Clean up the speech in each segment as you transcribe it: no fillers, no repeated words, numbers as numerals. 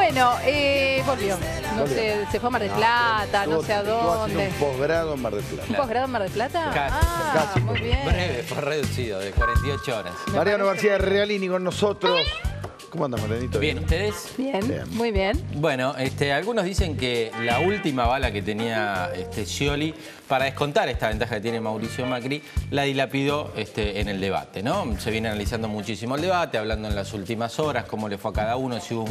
Bueno, volvió. No sé, se fue a Mar del Plata, no sé a dónde. Un posgrado en Mar del Plata. ¿Un posgrado en Mar del Plata? Casi. Muy bien. Breve, fue reducido, de 48 horas. Mariano García Realini con nosotros. ¿Cómo andas, Marianito? Bien, ¿ustedes? Bien, muy bien. Bueno, algunos dicen que la última bala que tenía Scioli para descontar esta ventaja que tiene Mauricio Macri, la dilapidó en el debate, ¿no? Se viene analizando muchísimo el debate, hablando en las últimas horas, cómo le fue a cada uno, si hubo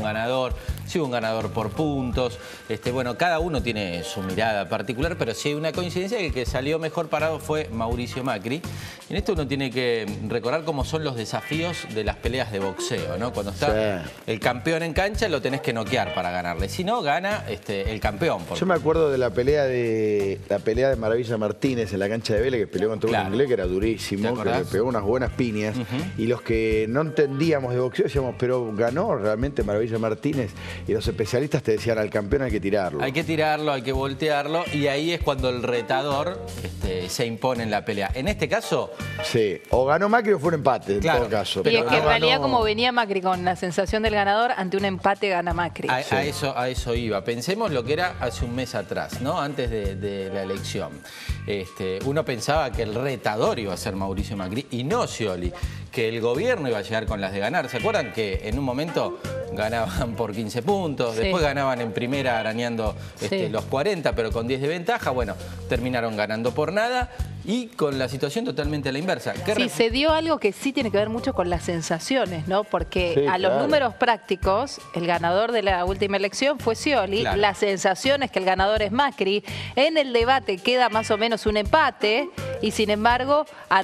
un ganador por puntos. Bueno, cada uno tiene su mirada particular, pero sí hay una coincidencia que el que salió mejor parado fue Mauricio Macri. Y en esto uno tiene que recordar cómo son los desafíos de las peleas de boxeo, ¿no? Cuando está el campeón en cancha, lo tenés que noquear para ganarle. Si no, gana el campeón. Yo me acuerdo de la pelea de Maravilla Martínez en la cancha de Vélez, que peleó contra un inglés que era durísimo, que le pegó unas buenas piñas. Y los que no entendíamos de boxeo decíamos, pero ganó realmente Maravilla Martínez. Y los especialistas te decían, al campeón hay que tirarlo. Hay que tirarlo, hay que voltearlo. Y ahí es cuando el retador se impone en la pelea. En este caso... Sí, o ganó Macri o fue un empate, en todo caso. Y es que en realidad como venía Macri con la sensación del ganador, ante un empate gana Macri. A eso iba. Pensemos lo que era hace un mes atrás, ¿no? Antes de la elección. Uno pensaba que el retador iba a ser Mauricio Macri y no Scioli, que el gobierno iba a llegar con las de ganar. ¿Se acuerdan que en un momento ganaban por 15 puntos, después ganaban en primera arañando los 40, pero con 10 de ventaja? Bueno, terminaron ganando por nada y con la situación totalmente a la inversa. Sí, se dio algo que sí tiene que ver mucho con las sensaciones, ¿no? Porque a los números prácticos, el ganador de la última elección fue Scioli, la sensación es que el ganador es Macri, en el debate queda más o menos un empate y sin embargo,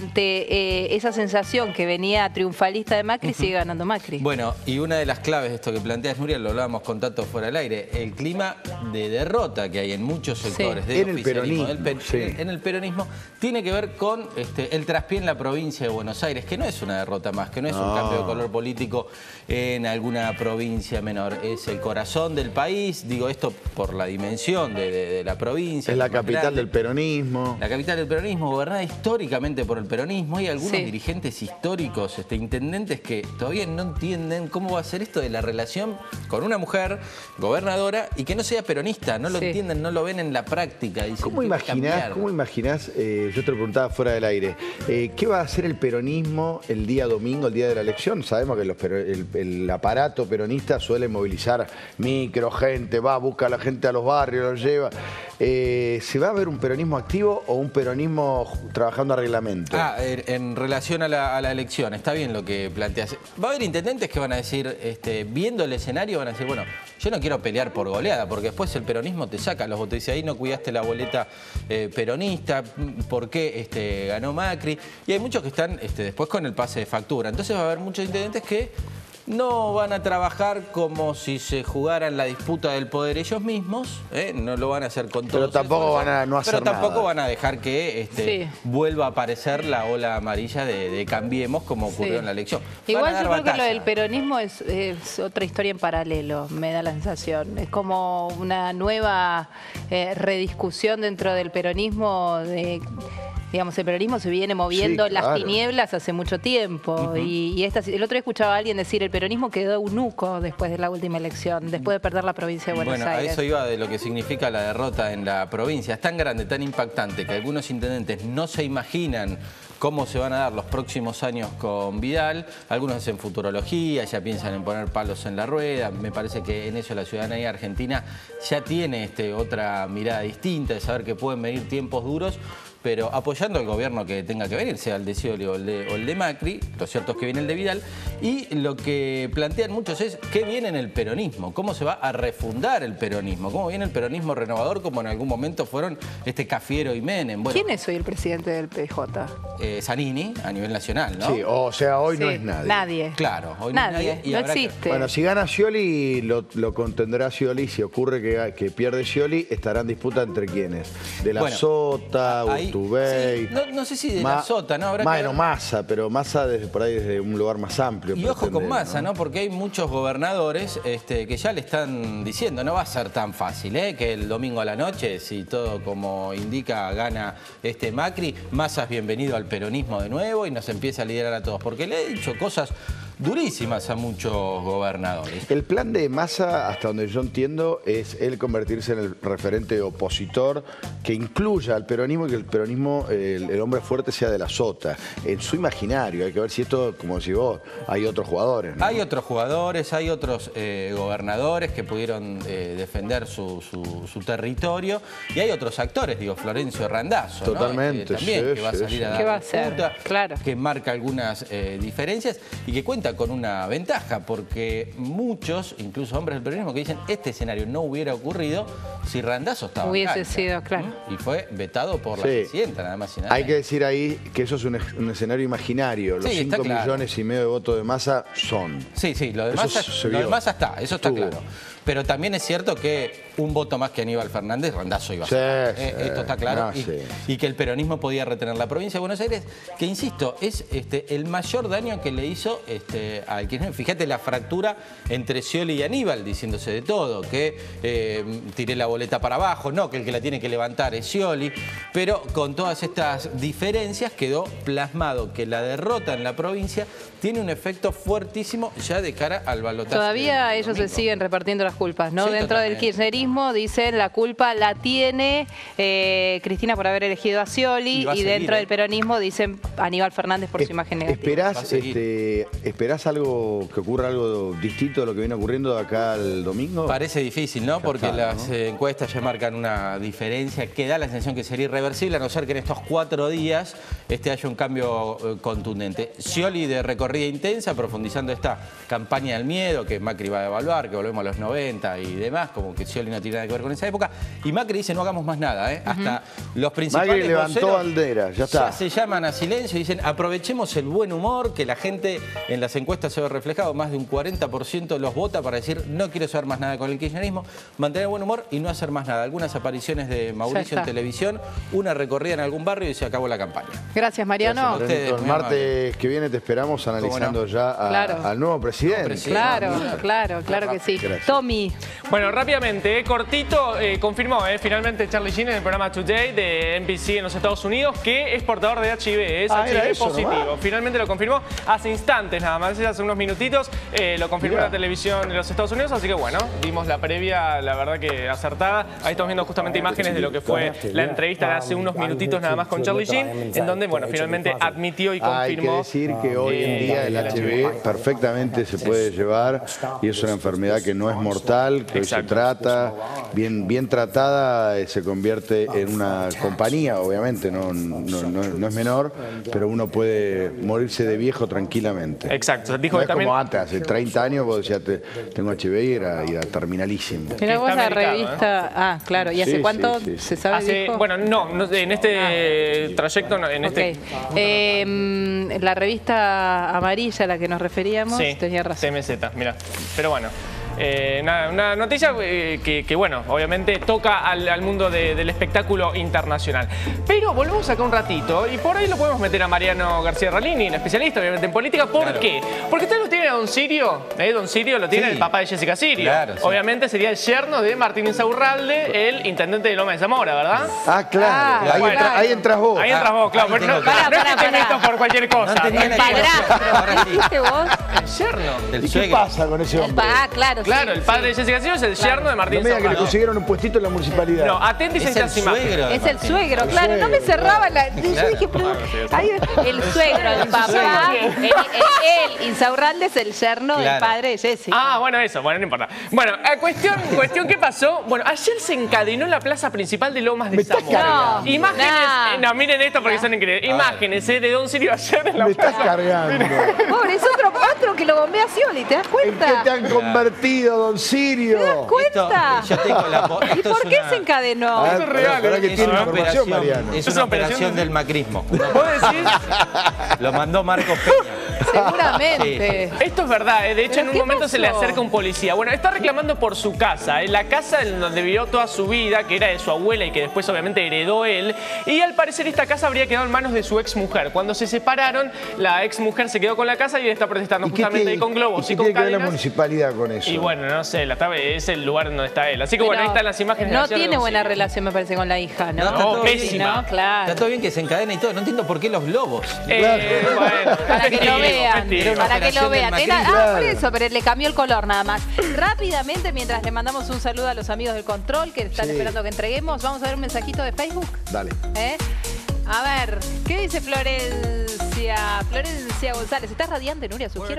ante esa sensación que venía triunfalista de Macri, sigue ganando Macri. Bueno, y una de las claves de esto que planteas, Nuria, lo hablábamos con Tato fuera del aire, el clima de derrota que hay en muchos sectores del oficialismo, en el peronismo, tiene que ver con el traspié en la provincia de Buenos Aires, que no es una derrota más, que no es un cambio de color político en alguna provincia menor, es el corazón del país, digo esto por la dimensión de la provincia. Es la capital del peronismo. La capital del peronismo, gobernada históricamente por el peronismo. Hay algunos dirigentes históricos, intendentes que todavía no entienden cómo va a ser esto de la relación con una mujer gobernadora y que no sea peronista, no lo entienden, no lo ven en la práctica. Dicen, ¿Cómo imaginás, yo te lo preguntaba fuera del aire, qué va a hacer el peronismo el día domingo, el día de la elección? Sabemos que el aparato peronista suele movilizar micro, gente, busca a la gente a los barrios, los lleva. ¿Se va a ver un peronismo activo o un peronismo trabajando a reglamento? En relación a la elección, está bien lo que planteas. Va a haber intendentes que van a decir, viendo el escenario, van a decir, bueno, yo no quiero pelear por goleada, porque después el peronismo te saca los votos. Dice, ahí no cuidaste la boleta peronista, ¿por qué ganó Macri? Y hay muchos que están después con el pase de factura. Entonces va a haber muchos intendentes que no van a trabajar como si se jugaran la disputa del poder ellos mismos, no lo van a hacer con todos. Pero tampoco van a no hacer nada. Pero tampoco van a dejar que vuelva a aparecer la ola amarilla de Cambiemos, como ocurrió en la elección. Igual yo creo que lo del peronismo es otra historia en paralelo, me da la sensación. Es como una nueva rediscusión dentro del peronismo digamos, el peronismo se viene moviendo las tinieblas hace mucho tiempo. Y el otro día escuchaba a alguien decir, el peronismo quedó eunuco después de la última elección, después de perder la provincia de Buenos Aires. Bueno, a eso iba de lo que significa la derrota en la provincia. Es tan grande, tan impactante, que algunos intendentes no se imaginan cómo se van a dar los próximos años con Vidal. Algunos hacen futurología, ya piensan en poner palos en la rueda. Me parece que en eso la ciudadanía argentina ya tiene otra mirada distinta, de saber que pueden venir tiempos duros, pero apoyando al gobierno que tenga que venir, sea el de Scioli o el de Macri. Lo cierto es que viene el de Vidal. Y lo que plantean muchos es qué viene en el peronismo, cómo se va a refundar el peronismo, cómo viene el peronismo renovador, como en algún momento fueron Cafiero y Menem. Bueno, ¿quién es hoy el presidente del PJ? Zanini, a nivel nacional, ¿no? Sí, o sea, hoy no es nadie. Nadie. Claro, hoy nadie. No existe. Bueno, si gana Scioli, lo contendrá Scioli. Si ocurre que pierde Scioli, estará en disputa entre quiénes. De la Sota, Urtubey. Sí, no sé si de la Sota, ¿no? Massa, pero Massa desde un lugar más amplio. Y ojo con Massa, ¿no? Porque hay muchos gobernadores que ya le están diciendo, no va a ser tan fácil, que el domingo a la noche, si todo como indica gana Macri, Massa es bienvenido al peronismo de nuevo y nos empieza a liderar a todos. Porque le he dicho cosas durísimas a muchos gobernadores. El plan de Massa, hasta donde yo entiendo, es él convertirse en el referente opositor que incluya al peronismo y que el peronismo, el hombre fuerte sea de la sota. En su imaginario, hay que ver si esto, como decís vos, hay otros jugadores, ¿no? Hay otros jugadores, hay otros gobernadores que pudieron defender su territorio y hay otros actores, digo, Florencio Randazzo, totalmente, ¿no? También, sí, que va a salir a dar ¿qué va a hacer? Claro. Que marca algunas diferencias y que cuenta con una ventaja, porque muchos, incluso hombres del peronismo, que dicen este escenario no hubiera ocurrido si Randazzo estaba Hubiese en cancha. sido, claro. Y fue vetado por la presidenta, nada más y nada Hay menos. que decir ahí que eso es un escenario imaginario. Los Sí, está 5,5 claro. millones de votos de Massa son. Sí, lo de Eso Massa, se lo de vio. Massa está, eso está Estuvo. claro. Pero también es cierto que un voto más que Aníbal Fernández, Randazzo iba a Sí, ser. sí. Esto está claro. No, sí. Y que el peronismo podía retener la provincia de Buenos Aires, que insisto, es el mayor daño que le hizo al kirchnerismo. Fíjate la fractura entre Scioli y Aníbal, diciéndose de todo, que tiré la boleta para abajo, no, que el que la tiene que levantar es Scioli. Pero con todas estas diferencias quedó plasmado que la derrota en la provincia tiene un efecto fuertísimo ya de cara al balotaje. Todavía del ellos se domingo. siguen repartiendo las culpas, ¿no? Sí, Dentro del totalmente. kirchnerismo dicen la culpa la tiene Cristina por haber elegido a Scioli Y va a y seguir, dentro del peronismo dicen Aníbal Fernández por su imagen negativa. Va a seguir. ¿Esperás algo, que ocurra algo distinto de lo que viene ocurriendo de acá al domingo? Parece difícil, ¿no? Porque está, las encuestas ya marcan una diferencia que da la sensación que sería irreversible, a no ser que en estos 4 días haya un cambio contundente. Scioli de recorrida intensa, profundizando esta campaña del miedo, que Macri va a devaluar, que volvemos a los 90 y demás, como que Scioli no tiene nada que ver con esa época. Y Macri dice, no hagamos más nada, ¿eh? Hasta los principales Macri levantó voceros bandera, ya está. se llaman a silencio y dicen, aprovechemos el buen humor, que la gente en las encuestas se ve reflejado, más de un 40% los vota para decir, no quiero saber más nada con el kirchnerismo, mantener el buen humor y no hacer más nada. Algunas apariciones de Mauricio en televisión, una recorrida en algún barrio y se acabó la campaña. Gracias, Mariano. Gracias a ustedes, El muy martes que viene te esperamos analizando no? ya al nuevo presidente. Claro que sí. Gracias. Tommy. Bueno, rápidamente, cortito, confirmó finalmente Charlie Sheen en el programa Today de NBC en los Estados Unidos que es portador de HIV, es era HIV eso positivo. nomás. Finalmente lo confirmó hace instantes nada más, hace unos minutitos, lo confirmó en la televisión de los Estados Unidos, así que bueno, dimos la previa, la verdad que acertada. Ahí estamos viendo justamente imágenes de lo que fue la entrevista de hace unos minutitos nada más con Charlie Sheen, en donde, bueno, finalmente admitió y Hay que confirmó. decir que hoy en día el HIV perfectamente se puede llevar y es una enfermedad que no es mortal, que hoy se trata, bien tratada, se convierte en una compañía, obviamente, no es menor, pero uno puede morirse de viejo tranquilamente. Exacto, dijo No que es también... como antes, hace 30 años vos decías, tengo HIV y era terminalísimo. Mira vos está la americano, revista. Ah, claro. ¿Y hace Sí, cuánto sí. se sabe? Dijo? Bueno, no, en este trayecto, no, en este... Ok. La revista amarilla a la que nos referíamos, Sí, tenía razón. TMZ, mira. Pero bueno, una noticia que, bueno, obviamente toca al mundo del espectáculo internacional. Pero volvemos acá un ratito y por ahí lo podemos meter a Mariano García Ralini, un especialista obviamente en política. ¿Por qué? Porque usted lo tiene a Don Sirio, Don Sirio lo tiene el papá de Jessica Sirio. Claro, sí. Obviamente sería el yerno de Martín Insaurralde, el intendente de Loma de Zamora, ¿verdad? Ah, claro, Ah, ahí entras vos. Ahí entras vos, claro. ahí No, tengo que- no es que te Pará. meto por cualquier cosa. No tenía El la padrastro. Ahora sí. ¿Dijiste vos? El yerno. Del ¿Y qué suegro. pasa con ese hombre? Claro. Claro, sí, el padre de sí. Jessica Sirio es el yerno de Martín No me digas que le Insaurralde. consiguieron un puestito en la municipalidad. No, atentis a Es el estas imágenes. suegro. Es el suegro, claro, no me cerraba la... Yo dije, pero... ahí- el suegro, el papá, él, Insaurralde es el yerno del Claro. padre de Jessica. Ah, bueno, eso, bueno, no importa. Bueno, cuestión ¿qué pasó? Bueno, ayer se encadenó en la plaza principal de Lomas de Me estás Zamora. cargando. Imágenes, No. miren esto porque son increíbles. Imágenes de Don Sirio ayer en la Me estás plaza. cargando. Pobre, es otro que lo bombea a Scioli, ¿te das ¿En cuenta? qué te han convertido, don Sirio? ¿Te das cuenta? Yo tengo la ¿Y por qué se encadenó? Ah, Eso es real, para que Es tiene una información, Mariano. es Es una una operación operación del macrismo. ¿Vos decís? Lo mandó Marcos Peña. Seguramente. Esto es verdad, de hecho ¿Pero en un qué momento se le pasó? acerca un policía. Bueno, está reclamando por su casa, la casa en donde vivió toda su vida, que era de su abuela y que después obviamente heredó él. Y al parecer esta casa habría quedado en manos de su ex mujer. Cuando se separaron, la ex mujer se quedó con la casa y él está protestando justamente ahí con globos y con tiene que ver la cadenas. municipalidad con eso? Y bueno, no sé, es el lugar donde está él. Así que bueno, ahí están las imágenes. de No ayer de tiene Don buena Sirio. relación, me parece, con la hija, ¿no? No, está todo pésima. No, claro. Está todo bien que se encadena y todo. No entiendo por qué los globos. Bueno, Para que lo vea. vean. objetivo. Para que lo Operación vean. del Era, Macri. por eso, pero le cambió el color nada más. Rápidamente, mientras le mandamos un saludo a los amigos del control que están esperando que entreguemos, vamos a ver un mensajito de Facebook. Dale. A ver, ¿qué dice Florencia? Florencia González. ¿Estás radiante, Nuria? Sugiero.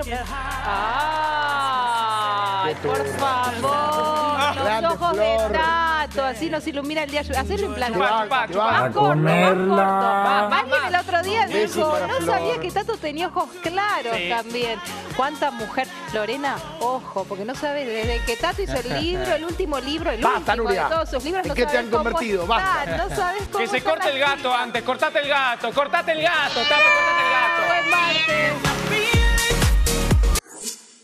¡Ay, por favor! Los Grande, ojos de Flor. Tato, así nos ilumina el día. Hacerlo en plan. Chupá, Más chupá. corto, más corto. Alguien el otro día Besos dijo, para no Flor. sabía que Tato tenía ojos claros Sí. también. ¿Cuánta mujer? Lorena, ojo, porque no sabes, desde que Tato hizo el libro, el último libro, el Basta, último Nuria. de todos sus libros, ¿En no qué te sabes han cómo convertido? están, Basta. no sabes cómo Que se están corte el las gato chicas. antes, cortate el gato, cortate el gato, Tato, cortate el gato. Buen martes.